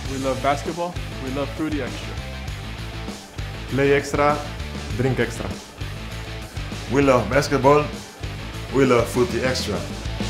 We love basketball. We love Frutti Extra. Play extra, drink extra. We love basketball. We love Frutti Extra.